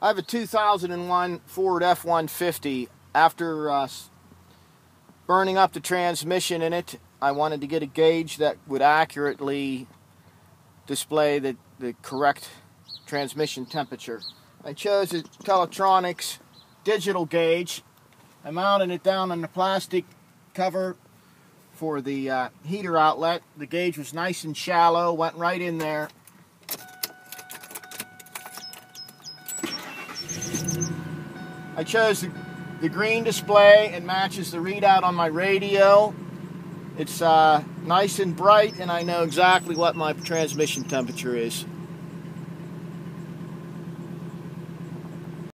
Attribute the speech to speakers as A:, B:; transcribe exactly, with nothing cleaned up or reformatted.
A: I have a two thousand one Ford F one fifty. After uh, burning up the transmission in it, I wanted to get a gauge that would accurately display the, the correct transmission temperature. I chose a Intellitronix digital gauge. I mounted it down on the plastic cover for the uh, heater outlet. The gauge was nice and shallow, went right in there. I chose the, the green display. It matches the readout on my radio. It's uh, nice and bright, and I know exactly what my transmission temperature is.